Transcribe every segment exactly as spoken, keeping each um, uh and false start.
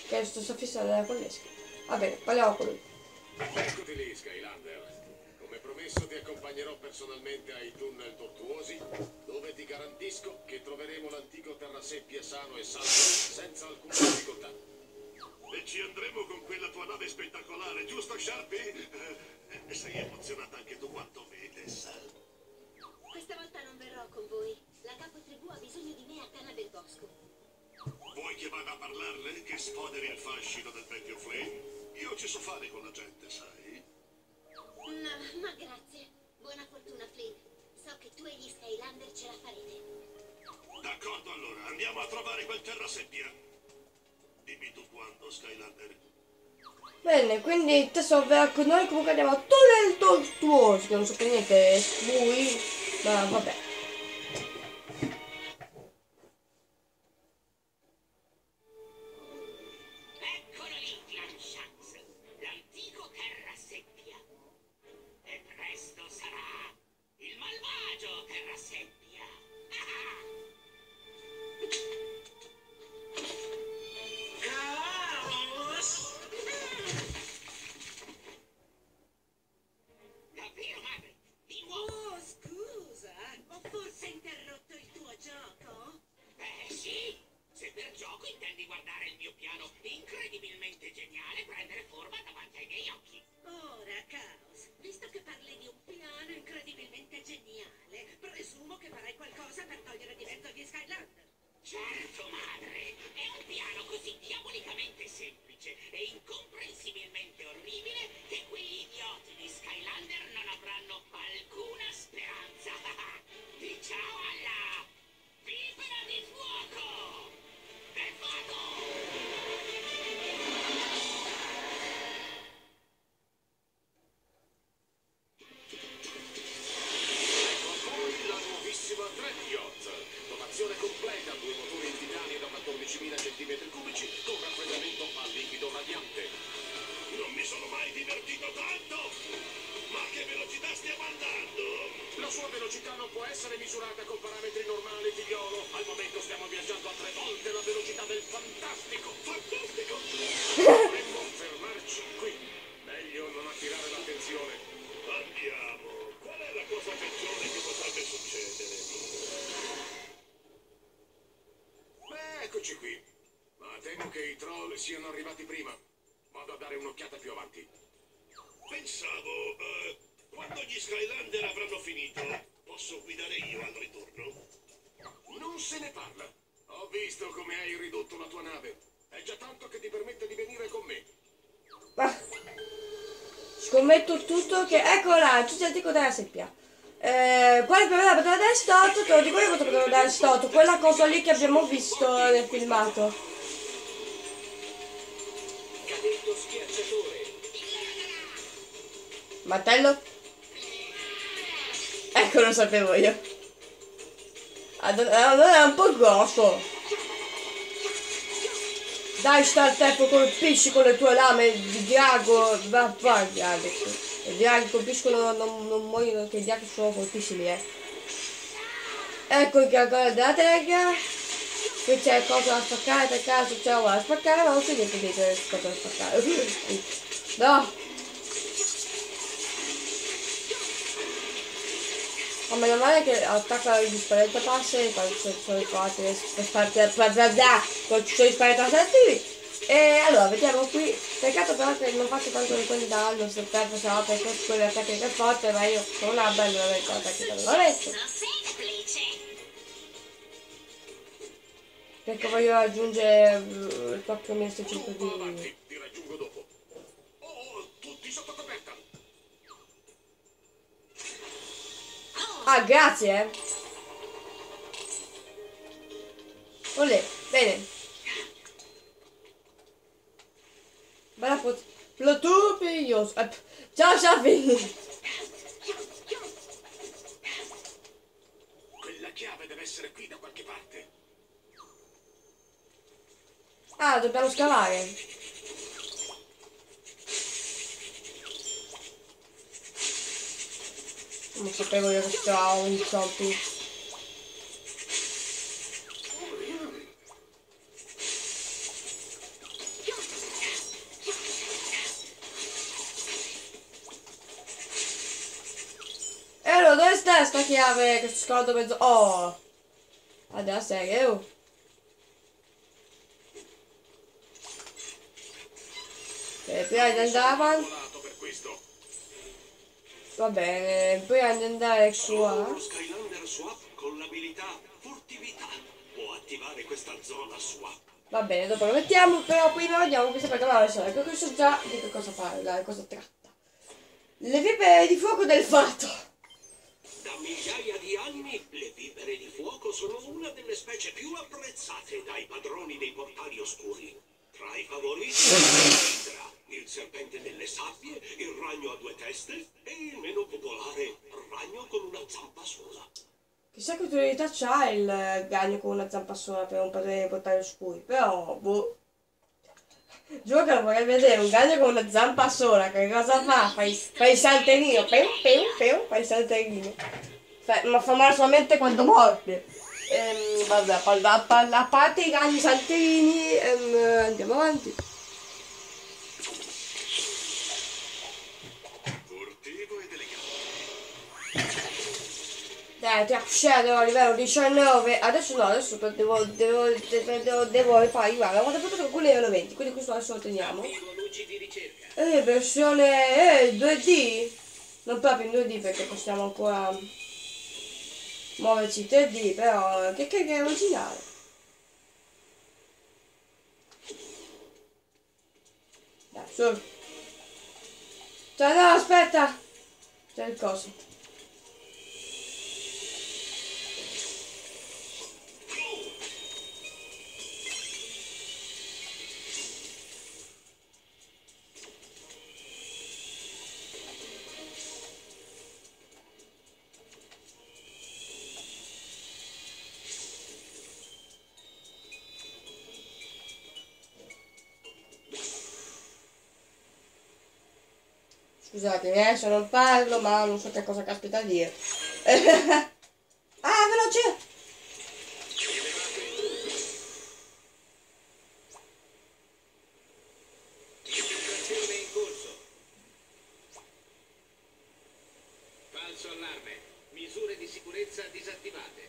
Che sto sto fissando con l'esca. Va bene, parliamo con lui. Eccoti lì, Skylander. Come promesso ti accompagnerò personalmente ai tunnel tortuosi, dove ti garantisco che troveremo l'antico terraseppia sano e salvo senza alcuna difficoltà. E ci andremo con quella tua nave spettacolare, giusto Sharpie? Eh, sei emozionata anche tu quanto vedes. Questa volta non verrò con voi. La capo tribù ha bisogno di me a Canna del Bosco. Vuoi che vada a parlarle? Che sfoderi il fascino del vecchio Flame? Io ci so fare con la gente, sai? No, ma grazie. Buona fortuna, Flynn. So che tu e gli Skylander ce la farete. D'accordo allora, andiamo a trovare quel terraseppia. Dimmi tu quando, Skylander. Bene, quindi adesso verrà con noi, comunque andiamo a tunnel tortuoso, che non so per niente lui, ma vabbè. Eccolo lì, Glanshanks, l'antico terraseppia. E presto sarà il malvagio terraseppia. Carlos! Davvero, madre? Di nuovo? Oh, scusa, ho forse interrotto il tuo gioco? Eh sì, se per gioco intendi guardare il mio piano incredibilmente geniale prendere forma davanti ai miei occhi. Ora, Chaos, visto che parli di un piano incredibilmente geniale, presumo che farai qualcosa per togliere di mezzo gli Skylander. Certo, madre, è un piano così diabolicamente semplice e incomprensibilmente orribile che quegli idioti di Skylander non avranno alcuna speranza. Di ciao alla pipera di fuoco! E vado! Ecco a voi la nuovissima Dread Yacht. Dotazione completa, due motori in titanio da quattordicimila centimetri cubici con raffreddamento a liquido radiante. Non mi sono mai divertito tanto! Ma che velocità stiamo andando? La sua velocità non può essere misurata con parametri normali, figliolo. Al momento stiamo viaggiando a tre volte la velocità del fantastico. Fantastico! Dovremmo fermarci qui. Meglio non attirare l'attenzione. Andiamo! Qual è la cosa peggiore che potrebbe succedere? Beh, eccoci qui. Ma temo che i troll siano arrivati prima. Vado a dare un'occhiata più avanti. Pensavo, eh, quando gli Skylander avranno finito, posso guidare io al ritorno? Non se ne parla. Ho visto come hai ridotto la tua nave. È già tanto che ti permette di venire con me. Ma scommetto tutto che eccola, c'è il della seppia. Eh, quale per me la poteva dare storto? Te lo dico io cosa poteva dare storto, quella cosa lì che abbiamo visto nel filmato. Cadetto schiacciatore. Martello? Ecco, lo sapevo io. Allora è un po' grosso. Dai, sta al tempo, colpisci con le tue lame di drago. Va, va, Alex. I draghi colpiscono, non, non muoiono, che i draghi sono fortissimi, eh. Ecco il dragone della terra. Qui c'è cosa da spaccare, per caso c'è una da spaccare, ma non c'è niente di cosa da spaccare. No! Ma meno male che attacca gli spaventa passe quando ci sono i fatti quando ci sono i spaventa attivi. E allora vediamo qui. Peccato però che non faccio tanto di quelli danno, se tempo sarà perché quelle attacchi che è forte, ma io sono una bella veramente attacchi da loretto. Perché voglio raggiungere il quattro mila seicento Tu va di. avanti, ti raggiungo dopo. Oh, tutti sotto coperta. Ah, grazie eh. Olè, bene. Bella pot... Plateau periglioso. Eh, ciao, Shafi. Quella chiave deve essere qui da qualche parte. Ah, dobbiamo scavare. Non sapevo io che c'era un zombie. sta chiave, questo scordo mezzo... Oh! Guarda, serio, oh. E prima di andare avanti... Per questo. Va bene, prima di andare Solo qua... uno Skylander Swap con l'abilità furtività può attivare questa zona swap. Va bene, dopo lo mettiamo, però prima vediamo questa per canale solo, perché so già di che cosa parla, di cosa tratta. Le vipere di fuoco del fato. Da migliaia di anni le vipere di fuoco sono una delle specie più apprezzate dai padroni dei portali oscuri. Tra i favoriti l'Idra, il serpente delle sabbie, il ragno a due teste e il meno popolare ragno con una zampa sola. Chissà che utilità c'ha il ragno con una zampa sola per un potere portare oscuri, però boh. Giuro che lo vorrei vedere, un ragno con una zampa sola, che cosa fa? Fai, fai il salterino, peu, peu, peu, fai il salterino. Fa, ma fa male solamente quando morde. Ehm, vabbè, a, a, a, a parte i ragni salterini, ehm, andiamo avanti. Furtivo ed elegante. Dai, Trap Shadow a livello diciannove, adesso no, adesso devo, devo, devo, devo, devo fare arrivare, ho fatto con quello livello venti, quindi questo adesso lo teniamo. luci di ricerca. Eh, versione eh, due D, non proprio in due D perché possiamo ancora muoverci in tre D, però che che è originale. Dai, su. Cioè no, aspetta, c'è il coso. Scusate, adesso non parlo, ma non so che cosa caspita dire. Ah, veloce! Infiltrazione in corso. Falso allarme. Misure di sicurezza disattivate.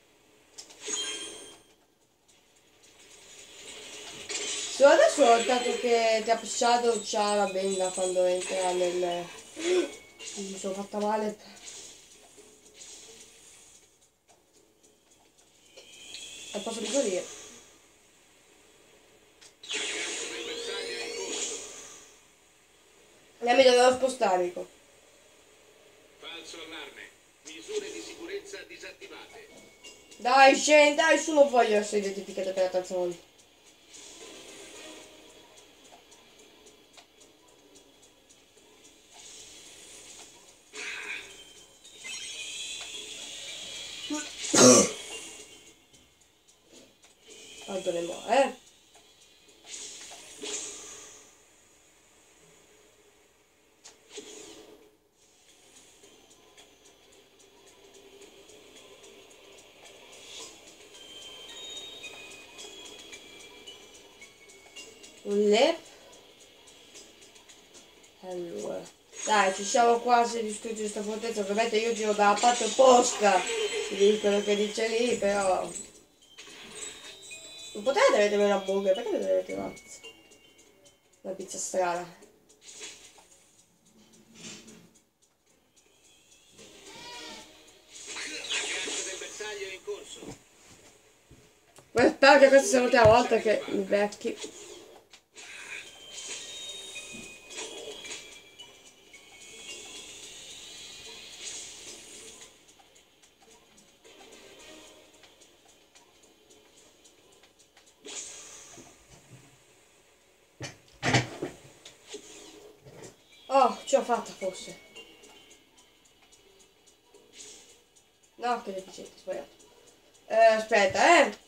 Solo adesso ho notato che Trap Shadow c'ha la benda quando entra nel... Mi sono fatta male. Non posso risalire. Aggancio del bersaglio in corso. E mi dovevo spostare, dico. Falso allarme. Misure di sicurezza disattivate. Dai, scendi, dai, su, non voglio essere identificato per la terza volta. Quanto ne muore, eh? Un lep. Allora, dai, ci siamo quasi distrutti questa fortezza. Ovviamente io giro dalla parte opposta di quello che dice lì, però non potete avere una burger, perché dovete avere una pizza? Una pizza strana. Aggancio del bersaglio in corso. Ma spero che questa sia l'ultima volta che mi becchi. Oh, ce l'ho fatta forse. No, che deficiente, sbagliato. Eh, aspetta, eh.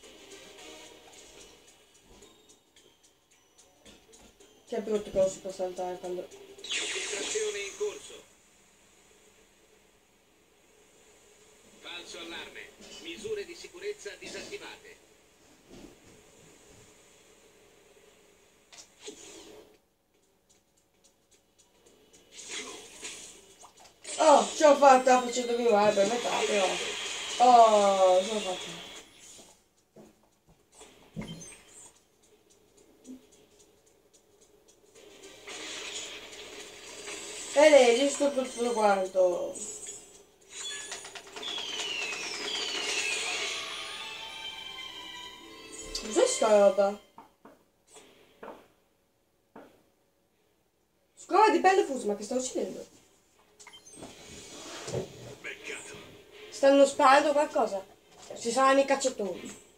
Che brutto che non si può saltare quando... Infiltrazione in corso. Falso allarme. Misure di sicurezza disattivate. Oh, ce l'ho fatta facendomi male per metà, però. Oh, ce l'ho fatta. E leggi sto tutto quanto. Cos'è sta roba? Scuola di pelle fusa, ma che sta uccidendo? Beccato. Stanno sparando qualcosa. Ci saranno i cacciatori.